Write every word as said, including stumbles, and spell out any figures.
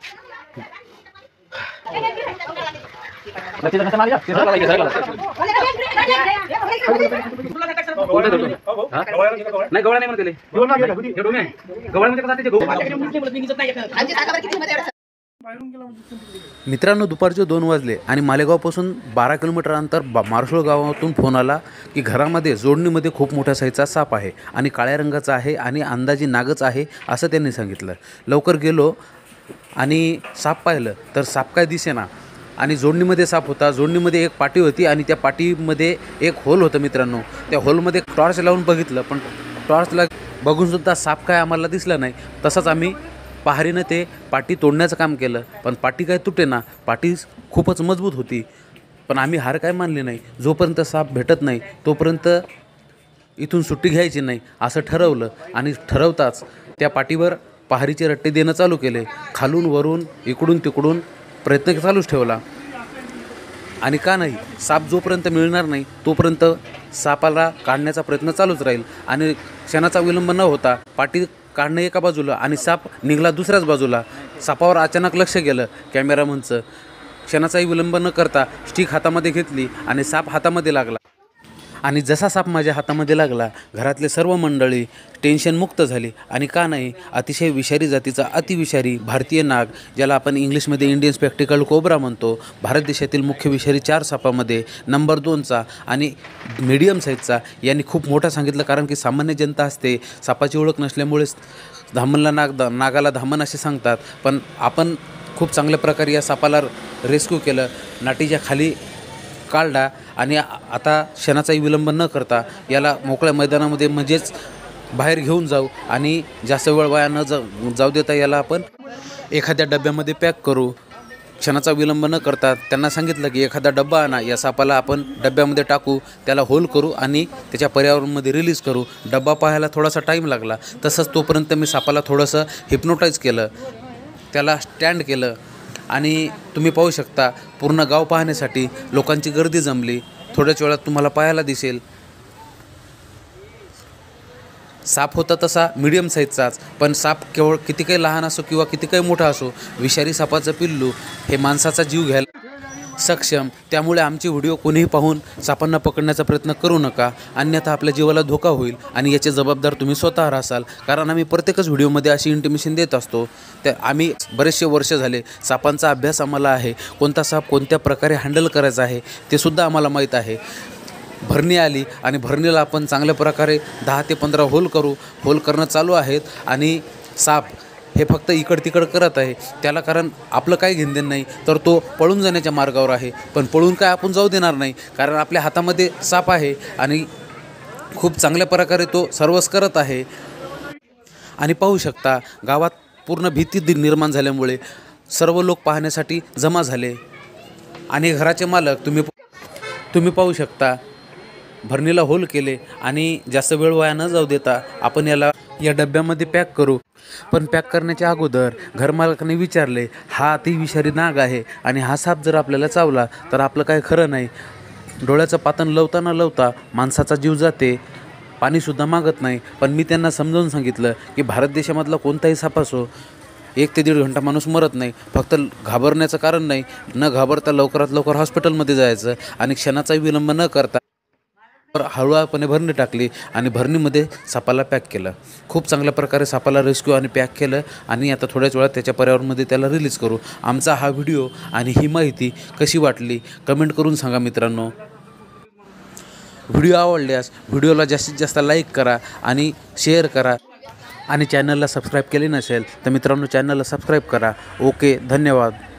नाही गवळा नाही म्हणते गवळ्यामध्ये कसं ते मित्रांनो, दुपारचे दोन वाजले आणि मालेगावपासून बारा किलोमीटर अंतर मारशोळ गावातून फोन आला की घरामध्ये जोडणीमध्ये खूप मोठ्या साईजचा साप आहे आणि काळ्या रंगाचा आहे आणि अंदाजी नागच आहे असं त्यांनी सांगितलं. लवकर गेलो आणि साप पाहिलं तर साप काय दिसेना आणि जोडणीमध्ये साप होता. जोडणीमध्ये एक पाटी होती आणि त्या पाटीमध्ये एक होल होतं. मित्रांनो, त्या होलमध्ये टॉर्च लावून बघितलं पण टॉर्चला बघूनसुद्धा साप काय आम्हाला दिसला नाही. तसंच आम्ही पहारीनं ते पाटी तोडण्याचं काम केलं पण पाटी काय तुटे ना, पाटी खूपच मजबूत होती. पण आम्ही हार काय मानली नाही. जोपर्यंत साप भेटत नाही तोपर्यंत इथून सुट्टी घ्यायची नाही असं ठरवलं आणि ठरवताच त्या पाटीवर पहारीचे रट्टे देणं चालू केले. खालून वरून इकडून तिकडून प्रयत्न चालूच ठेवला आणि का नाही, साप जोपर्यंत मिळणार नाही तोपर्यंत सापाला काढण्याचा प्रयत्न चालूच राहील. आणि क्षणाचा विलंब न होता पाटी काढणं एका बाजूला आणि साप निघाला दुसऱ्याच बाजूला. सापावर अचानक लक्ष गेलं कॅमेरामनचं. क्षणाचाही विलंब न करता स्टिक हातामध्ये घेतली आणि साप हातामध्ये लागला. आणि जसा साप माझ्या हातामध्ये लागला घरातले सर्व मंडळी टेन्शनमुक्त झाली. आणि का नाही, अतिशय विषारी जातीचा अतिविषारी भारतीय नाग, ज्याला आपण इंग्लिशमध्ये इंडियन स्पेक्टिकल कोब्रा म्हणतो, भारत देशातील मुख्य विषारी चार सापामध्ये नंबर दोनचा आणि मीडियम साईजचा, यांनी खूप मोठा सांगितलं. कारण की सामान्य जनता असते सापाची ओळख नसल्यामुळेच धामणला नाग नागाला धामण असे सांगतात. पण आपण खूप चांगल्या प्रकारे या सापाला रेस्क्यू केलं, नाटीच्या खाली काढला आणि आता क्षणाचाही विलंब न करता याला मोकळ्या मैदानामध्ये म्हणजेच बाहेर घेऊन जाऊ आणि जास्त वेळ वाया न जाऊ जाऊ देता याला आपण एखाद्या डब्यामध्ये पॅक करू. क्षणाचा विलंब न करता त्यांना सांगितलं की एखादा डब्बा आणा, या सापाला आपण डब्यामध्ये टाकू, त्याला होल करू आणि त्याच्या पर्यावरणामध्ये रिलीज करू. डब्बा पाहायला थोडासा टाईम लागला. तसंच तोपर्यंत मी सापाला थोडंसं हिप्नोटाईज केलं, त्याला स्टँड केलं आणि तुम्ही पाहू शकता पूर्ण गाव पाहण्यासाठी लोकांची गर्दी जमली. थोड्याच वेळात तुम्हाला पाहायला दिसेल साप होता तसा मीडियम साईजचाच, पण साप केवळ किती काही लहान असो किंवा किती काही मोठा असो, विषारी सापाचं पिल्लू हे माणसाचा जीव घ्यायला सक्षम. त्यामुळे आमचे व्हिडिओ कोणीही पाहून सापांना पकडण्याचा प्रयत्न करू नका, अन्यथा आपल्या जीवाला धोका होईल आणि याचे जबाबदार तुम्ही स्वतः राहाल. कारण आम्ही प्रत्येकच व्हिडिओमध्ये अशी इंटिमेशन देत असतो. त्या आम्ही बरेचसे वर्ष झाले सापांचा अभ्यास आम्हाला आहे. कोणता साप कोणत्या प्रकारे हँडल करायचा आहे ते सुद्धा आम्हाला माहीत आहे. भरणी आली आणि भरणीला आपण चांगल्या प्रकारे दहा ते पंधरा होल करू होल करणं चालू आहेत आणि साप हे फक्त इकड तिकड करत आहे. त्याला कारण आपलं काही घेणदेण नाही, तर तो पळून जाण्याच्या मार्गावर आहे. पण पळून काय आपण जाऊ देणार नाही, कारण आपल्या हातामध्ये साप आहे आणि खूप चांगल्या प्रकारे तो सर्वच करत आहे. आणि पाहू शकता गावात पूर्ण भीती निर्माण झाल्यामुळे सर्व लोक पाहण्यासाठी जमा झाले. आणि घराचे मालक तुम्ही तुम्ही पाहू शकता भरणीला होल केले आणि जास्त वेळ वाया न जाऊ देता आपण याला या डब्यामध्ये पॅक करू. पण पॅक करण्याच्या अगोदर घरमालकाने विचारले, हा अति विषारी नाग आहे आणि हा साप जर आपल्याला चावला तर आपलं काय खरं नाही. डोळ्याचं पातन लवता न लवता माणसाचा जीव जाते, पाणीसुद्धा मागत नाही. पण मी त्यांना समजावून सांगितलं की भारत देशामधला कोणताही साप असो एक ते दीड घंटा माणूस मरत नाही. फक्त घाबरण्याचं कारण नाही, न घाबरता लवकरात लवकर हॉस्पिटलमध्ये जायचं आणि क्षणाचाही विलंब न करता हळूवारपणे भरणी टाकली आणि भरणीमध्ये सापाला पॅक केलं. खूप चांगल्या प्रकारे सापाला रेस्क्यू आणि पॅक केलं आणि आता थोड्याच वेळात त्याच्या पर्यावरणामध्ये त्याला रिलीज करू. आमचा हा व्हिडिओ आणि ही माहिती कशी वाटली कमेंट करून सांगा मित्रांनो. व्हिडिओ आवडल्यास व्हिडिओला जास्तीत जास्त लाईक करा आणि शेअर करा आणि चॅनलला सबस्क्राईब केले नसेल तर मित्रांनो चॅनलला सबस्क्राईब करा. ओके, धन्यवाद.